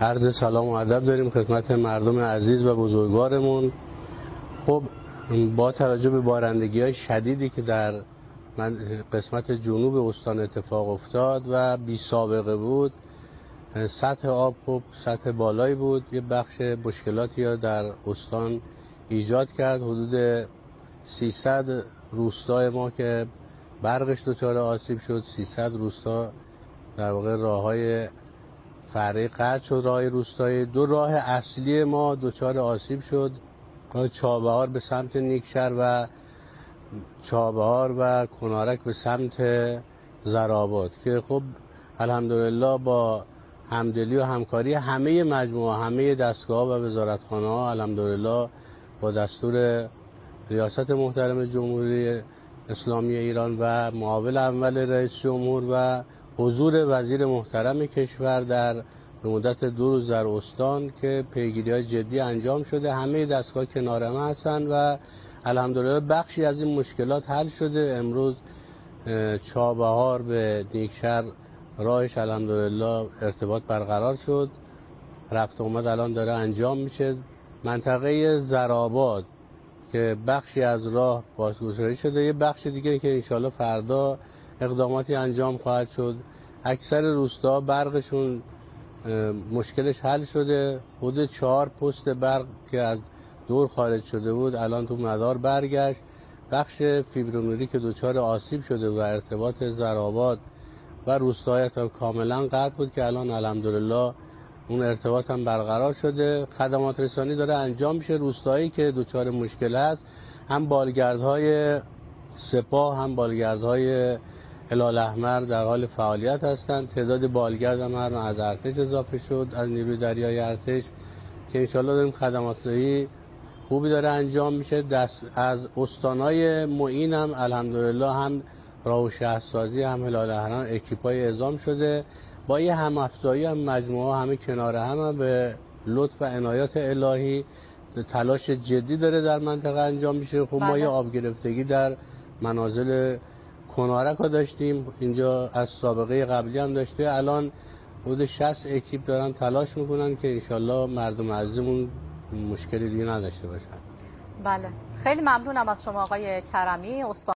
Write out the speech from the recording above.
عرض سلام و ادب داریم خدمت مردم عزیز و بزرگوارمون. خب با توجه به بارندگی‌های شدیدی که در قسمت جنوب استان اتفاق افتاد و بی سابقه بود، سطح آب خب سطح بالایی بود، یه بخش مشکلاتی در استان ایجاد کرد. حدود 300 روستای ما که برقش دچار آسیب شد، 300 روستا در واقع راه‌های فرعی قطع شد. راه روستایی، دو راه اصلی ما دچار آسیب شد، راه چابهار به سمت نیکشهر و چابهار و کنارک به سمت زرآباد که خب الحمدلله با همدلی و همکاری همه مجموعه، همه دستگاه و وزارتخانه ها، الحمدلله با دستور ریاست محترم جمهوری اسلامی ایران و معاون اول رئیس جمهور و حضور وزیر محترم کشور در به مدت 2 روز در استان که پیگیری‌های جدی انجام شده، همه دستگاه کنار هم هستن و الحمدلله بخشی از این مشکلات حل شده. امروز چابهار به نیکشهر راهش الحمدلله ارتباط برقرار شد، رفت اومد الان داره انجام میشه. منطقه زرآباد که بخشی از راه بازگشایی شده، یه بخش دیگه که انشالله فردا اقداماتی انجام خواهد شد. اکثر روستا برقشون مشکلش حل شده. حدود 4 پست برق که از دور خارج شده بود الان تو مدار برگشت. بخش فیبرونوری که دچار آسیب شده و ارتباط زرآباد و روستای تا کاملا قطع بود که الان الحمدلله اون ارتباط هم برقرار شده. خدمات رسانی داره انجام میشه. روستایی که دچار مشکل هست، هم بالگردهای سپاه هم بالگردهای هلال احمر در حال فعالیت هستند. تعداد بالگرد هم از ارتش اضافه شد، از نیروی دریایی ارتش، که انشالله داریم خدمات خوبی داره انجام میشه. از استانهای معین هم الحمدلله هم راه و شهرسازی هم هلال احمر اکیپای اعزام شده. با یه هم افزایی هم مجموعه همه کنار هم به لطف و عنایات الهی تلاش جدی داره در منطقه انجام میشه. خب ما یه آب گرفتگی در منازل کنارک ها داشتیم، اینجا از سابقه قبلی هم داشته. الان حدود 60 اکیپ دارن تلاش میکنن که انشالله مردم عزیزمون مشکلی دیگه نداشته باشن. بله، خیلی ممنونم از شما آقای کرمی.